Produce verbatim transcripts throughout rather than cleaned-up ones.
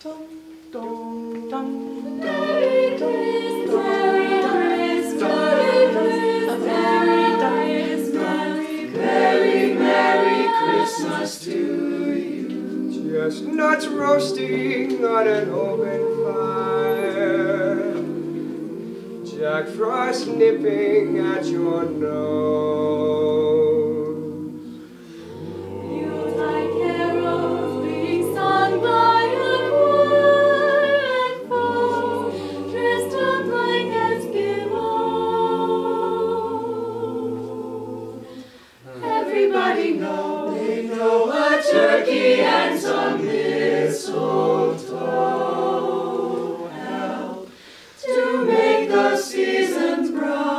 Christmas to you. Chestnuts roasting on an open fire, Jack Frost nipping at your nose. Yuletide carols being sung by a choir and folks dressed up like Eskimos. Everybody knows they know a turkey and some mistletoe help to make the seasons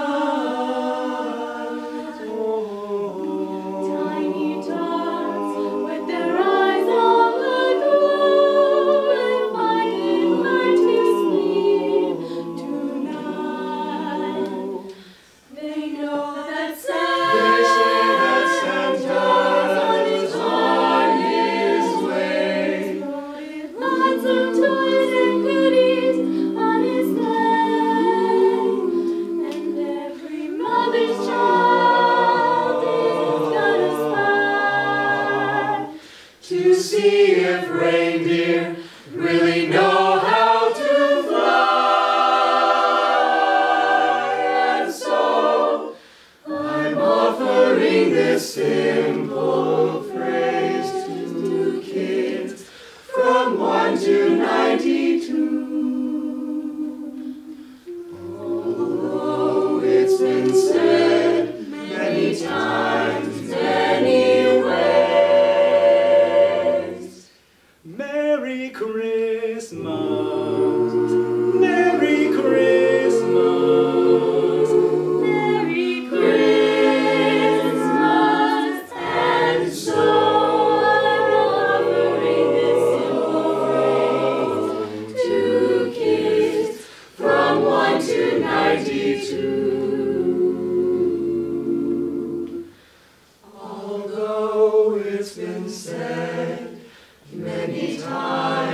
bright. Oh, tiny tots with their eyes all aglow and find it hard to sleep tonight. They know that Santa They say that Santa is on his way, loaded lots of toys and goodies on his sleigh, and every mother's child is gonna spy to see if reindeer really know how to fly. And so I'm offering this simple phrase to kids from one to ninety-two. Although it's been said many times, many ways. Merry Christmas, Merry Christmas. Merry Christmas, and so I'm offering this simple phrase to kids from one to ninety-two. Although it's been said many times,